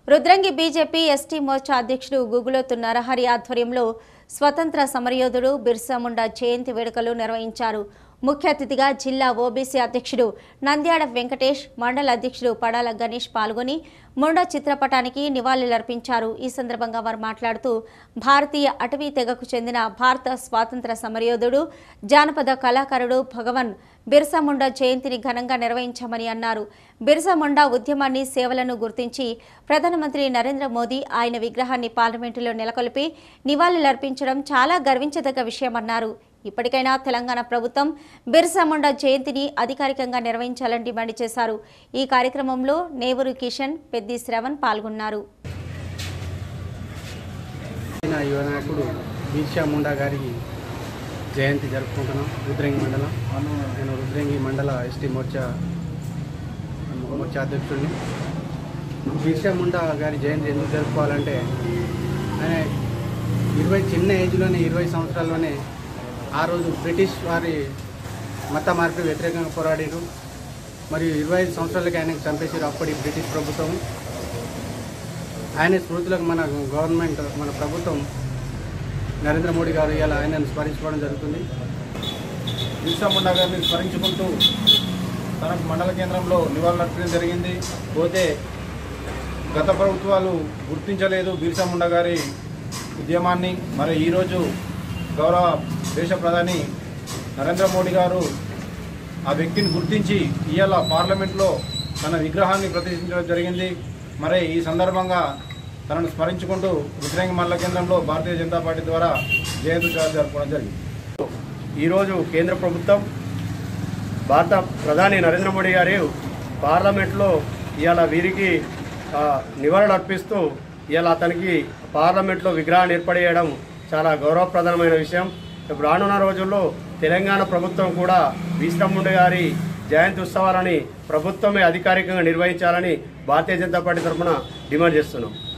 Rudrangi BJP ST Morcha అధ్యక్షుడు గుగులోతు నరహరి ఆధ్వర్యంలో స్వతంత్ర సమరయోధుడు బిర్సా ముండా జయంతి వేడుకలు నిర్వహించారు. ముఖ్య అతిథిగా జిల్లా ఓబీసీ అధ్యక్షుడు నంద్యాడ వెంకటేష్, మండల అధ్యక్షుడు పడాల గణేష్ పాల్గొని ముండా చిత్రపటానికి నివాళులర్పించారు. ఈ సందర్భంగా వారు మాట్లాడుతూ భారతీయ అటవీ తెగకు చెందిన భారత స్వాతంత్ర సమరయోధుడు, జానపద కళాకారుడు భగవాన్ బిర్సా ముండా జయంతిని ఘనంగా నిర్వహించామని అన్నారు. బిర్సా ముండా ఉద్యమాన్ని, సేవలను గుర్తించి ప్రధానమంత్రి నరేంద్ర మోదీ ఆయన విగ్రహాన్ని పార్లమెంటులో నెలకొల్పి నివాళులర్పించడం చాలా గర్వించదగ్గ విషయమన్నారు. ఇప్పటికైనా తెలంగాణ ప్రభుత్వం బిర్సా ముండా జయంతిని అధికారికంగా నిర్వహించాలని డిమాండ్ చేశారు. ఈ కార్యక్రమంలో నేవూరు కిషన్, పెద్ది శ్రవణ్ పాల్గొన్నారు. బిర్సా ముండా గారికి జయంతి జరుపుకుంటున్నాం. రుద్రంగి మండలం, నేను రుద్రంగి మండల ఎస్టీ మోర్చా అధ్యక్షుడిని. బిర్సా ముండా గారి జయంతి ఎందుకు జరుపుకోవాలంటే ఆయన చిన్న ఏజ్లోనే 20 సంవత్సరాల్లోనే ఆ రోజు బ్రిటిష్ వారి మత మార్పిడి వ్యతిరేకంగా పోరాడారు. మరియు 25 సంవత్సరాలకి ఆయనకు చంపేసారు అప్పటి బ్రిటిష్ ప్రభుత్వం. ఆయన స్మృతులకు మన గవర్నమెంట్, మన ప్రభుత్వం నరేంద్ర మోడీ గారు ఇలా ఆయనను స్మరించుకోవడం జరుగుతుంది. బిర్సా ముండా గారిని స్మరించుకుంటూ తనకు మండల కేంద్రంలో నివాళులర్పించడం జరిగింది. పోతే గత ప్రభుత్వాలు గుర్తించలేదు బిర్సా ముండా గారి ఉద్యమాన్ని. మరి ఈరోజు గౌరవ దేశ ప్రధాని నరేంద్ర మోడీ గారు ఆ వ్యక్తిని గుర్తించి ఇవాళ పార్లమెంట్లో తన విగ్రహాన్ని ప్రతిష్ఠించడం జరిగింది. మరి ఈ సందర్భంగా తనను స్మరించుకుంటూ రుద్రంగి మండల కేంద్రంలో భారతీయ జనతా పార్టీ ద్వారా జయంతి జరుపుకోవడం జరిగింది. ఈరోజు కేంద్ర ప్రభుత్వం, భారత ప్రధాని నరేంద్ర మోడీ గారు పార్లమెంట్లో ఇవాళ వీరికి నివాళులు అర్పిస్తూ ఇవాళ అతనికి పార్లమెంట్లో విగ్రహాన్ని ఏర్పడేయడం చాలా గౌరవప్రదమైన విషయం. రానున్న రోజుల్లో తెలంగాణ ప్రభుత్వం కూడా బిర్సా ముండా గారి జయంతి ఉత్సవాలని ప్రభుత్వమే అధికారికంగా నిర్వహించాలని భారతీయ జనతా పార్టీ తరఫున డిమాండ్ చేస్తున్నాం.